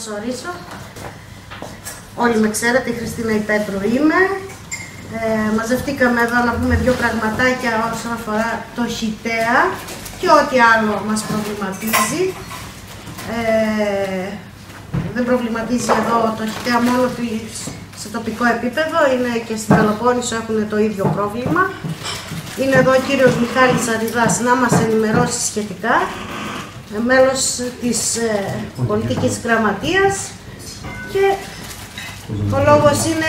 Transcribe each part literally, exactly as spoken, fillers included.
καλωσορίσω. Όλοι με ξέρετε, η Χριστίνα η Πέτρου είμαι. Ε, μαζευτήκαμε εδώ να πούμε δύο πραγματάκια όσον αφορά το ΧΙΤΕΑ και ό,τι άλλο μας προβληματίζει. Ε, δεν προβληματίζει εδώ το ΧΙΤΕΑ μόνο σε τοπικό επίπεδο, είναι και στην Πελοπόννησο έχουν το ίδιο πρόβλημα. Είναι εδώ ο κύριος Μιχάλης Αριδάς να μας ενημερώσει σχετικά, μέλος της ε, πολιτικής γραμματείας, και ο λόγος είναι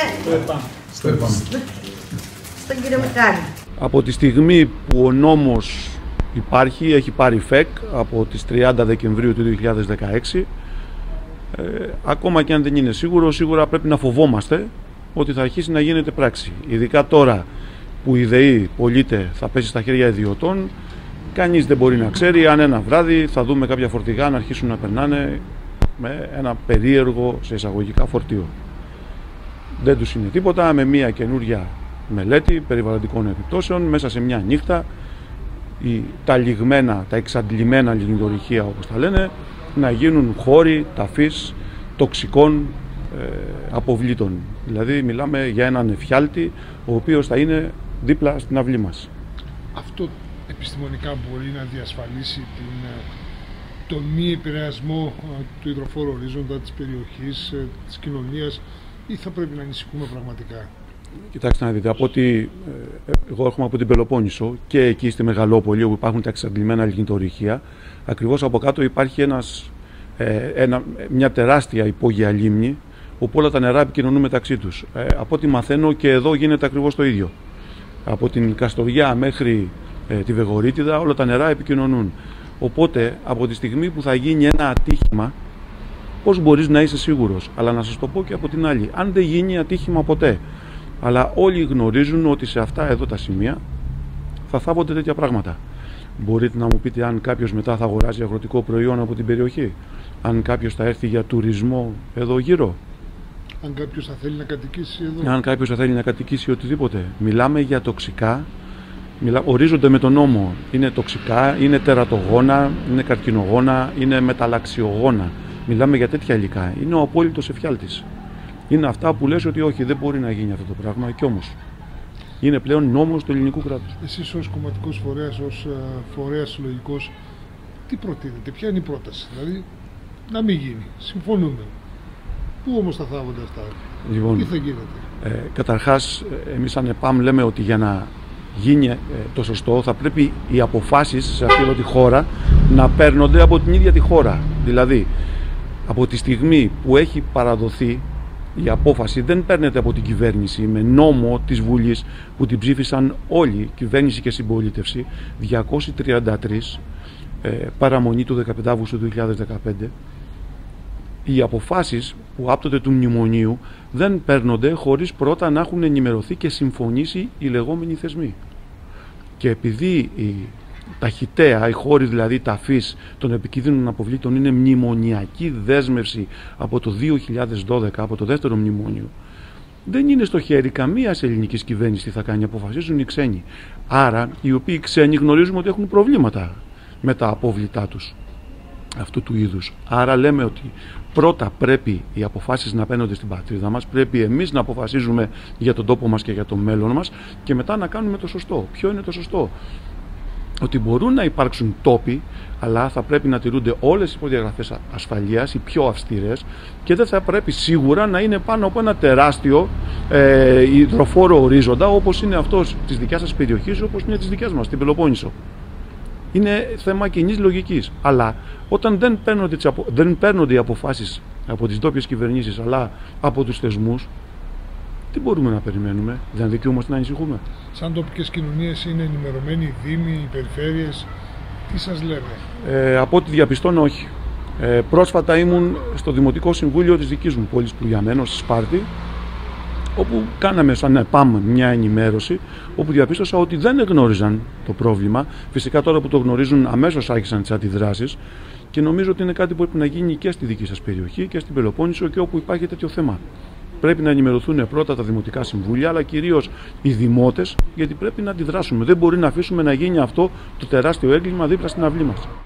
στον κύριο Μιχάλη. Από τη στιγμή που ο νόμος υπάρχει, έχει πάρει ΦΕΚ από τις τριάντα Δεκεμβρίου του δύο χιλιάδες δεκαέξι, ε, ακόμα και αν δεν είναι σίγουρο, σίγουρα πρέπει να φοβόμαστε ότι θα αρχίσει να γίνεται πράξη. Ειδικά τώρα που η ΔΕΗ πωλείται, θα πέσει στα χέρια ιδιωτών, κανείς δεν μπορεί να ξέρει αν ένα βράδυ θα δούμε κάποια φορτηγά να αρχίσουν να περνάνε με ένα περίεργο σε εισαγωγικά φορτίο. Δεν τους είναι τίποτα, με μια καινούρια μελέτη περιβαλλοντικών επιπτώσεων μέσα σε μια νύχτα η, τα λιγμένα, τα εξαντλημένα λιγνητορυχεία όπως τα λένε, να γίνουν χώροι ταφής τοξικών ε, αποβλήτων. Δηλαδή μιλάμε για έναν εφιάλτη ο οποίος θα είναι δίπλα στην αυλή μας. Αυτό επιστημονικά μπορεί να διασφαλίσει την, τον μη επηρεασμό του υδροφόρου ορίζοντα, της περιοχής, της κοινωνίας, ή θα πρέπει να ανησυχούμε πραγματικά? Κοιτάξτε να δείτε, από ότι ε, εγώ έρχομαι από την Πελοπόννησο και εκεί στη Μεγαλόπολη όπου υπάρχουν τα εξαντλημένα λιγνητορυχεία, ακριβώς από κάτω υπάρχει ένας, ε, ένα, μια τεράστια υπόγεια λίμνη όπου όλα τα νερά επικοινωνούν μεταξύ τους. Ε, από ό,τι μαθαίνω και εδώ γίνεται ακριβώς το ίδιο. Από την Καστοριά μέχρι ε, τη Βεγορίτιδα όλα τα νερά επικοινωνούν. Οπότε από τη στιγμή που θα γίνει ένα ατύχημα, πώς μπορείς να είσαι σίγουρος? Αλλά να σας το πω και από την άλλη, αν δεν γίνει ατύχημα ποτέ, αλλά όλοι γνωρίζουν ότι σε αυτά εδώ τα σημεία θα θάβονται τέτοια πράγματα. Μπορείτε να μου πείτε αν κάποιος μετά θα αγοράζει αγροτικό προϊόν από την περιοχή, αν κάποιος θα έρθει για τουρισμό εδώ γύρω, αν κάποιος θα θέλει να κατοικήσει εδώ, αν κάποιος θα θέλει να κατοικήσει οτιδήποτε. Μιλάμε για τοξικά, μιλά, ορίζονται με τον νόμο. Είναι τοξικά, είναι τερατογόνα, είναι καρκινογόνα, είναι μεταλλαξιογόνα. Μιλάμε για τέτοια υλικά. Είναι ο απόλυτος εφιάλτης. Είναι αυτά που λες ότι όχι, δεν μπορεί να γίνει αυτό το πράγμα, και όμως είναι πλέον νόμος του ελληνικού κράτους. Εσείς ως κομματικός φορέας, ως φορέας συλλογικός, τι προτείνετε, ποια είναι η πρόταση? Δηλαδή να μην γίνει, συμφωνούμε. Πού όμως θα θάβονται αυτά, λοιπόν, τι θα γίνεται? Ε, καταρχάς, εμείς σαν ΕΠΑΜ λέμε ότι για να γίνει ε, το σωστό θα πρέπει οι αποφάσεις σε αυτή εδώ τη χώρα να παίρνονται από την ίδια τη χώρα. Δηλαδή, από τη στιγμή που έχει παραδοθεί η απόφαση, δεν παίρνεται από την κυβέρνηση με νόμο της Βουλής που την ψήφισαν όλοι, κυβέρνηση και συμπολίτευση, διακόσιοι τριάντα τρεις, ε, παραμονή του δεκαπέντε Αυγούστου του δύο χιλιάδες δεκαπέντε. Οι αποφάσεις που άπτονται του μνημονίου δεν παίρνονται χωρίς πρώτα να έχουν ενημερωθεί και συμφωνήσει οι λεγόμενοι θεσμοί. Και επειδή η, τα ΧΙΤΕΑ, οι χώροι δηλαδή ταφής των επικίνδυνων αποβλήτων, είναι μνημονιακή δέσμευση από το δύο χιλιάδες δώδεκα, από το δεύτερο μνημόνιο, δεν είναι στο χέρι καμίας ελληνικής κυβέρνησης τι θα κάνει, αποφασίζουν οι ξένοι. Άρα οι οποίοι ξένοι γνωρίζουμε ότι έχουν προβλήματα με τα απόβλητά τους αυτού του είδους. Άρα λέμε ότι πρώτα πρέπει οι αποφάσεις να παίρνονται στην πατρίδα μας, πρέπει εμείς να αποφασίζουμε για τον τόπο μας και για το μέλλον μας, και μετά να κάνουμε το σωστό. Ποιο είναι το σωστό? Ότι μπορούν να υπάρξουν τόποι, αλλά θα πρέπει να τηρούνται όλες οι προδιαγραφές ασφαλείας, οι πιο αυστηρές, και δεν θα πρέπει σίγουρα να είναι πάνω από ένα τεράστιο ε, υδροφόρο ορίζοντα όπως είναι αυτός της δικιάς σας περιοχής, όπως είναι της δικιάς μας, την Πελοπόννησο. Είναι θέμα κοινής λογικής. Αλλά όταν δεν παίρνονται, δεν παίρνονται οι αποφάσεις από τις ντόπιες κυβερνήσεις, αλλά από τους θεσμούς, τι μπορούμε να περιμένουμε? Δεν δικαιούμαστε να ανησυχούμε? Σαν τοπικές κοινωνίες είναι ενημερωμένοι οι δήμοι, οι περιφέρειες, τι σας λένε? Ε, από ό,τι διαπιστώνω, όχι. Ε, πρόσφατα ήμουν στο Δημοτικό Συμβούλιο της δικής μου πόλης που διαμένω, στη Σπάρτη, όπου κάναμε σαν ΕΠΑΜ μια ενημέρωση, όπου διαπίστωσα ότι δεν γνώριζαν το πρόβλημα. Φυσικά τώρα που το γνωρίζουν, αμέσως άρχισαν τις αντιδράσεις, και νομίζω ότι είναι κάτι που πρέπει να γίνει και στη δική σας περιοχή και στην Πελοπόννησο και όπου υπάρχει τέτοιο θέμα. Πρέπει να ενημερωθούν πρώτα τα δημοτικά συμβούλια, αλλά κυρίως οι δημότες, γιατί πρέπει να αντιδράσουμε. Δεν μπορεί να αφήσουμε να γίνει αυτό το τεράστιο έγκλημα δίπλα στην αυλή μας.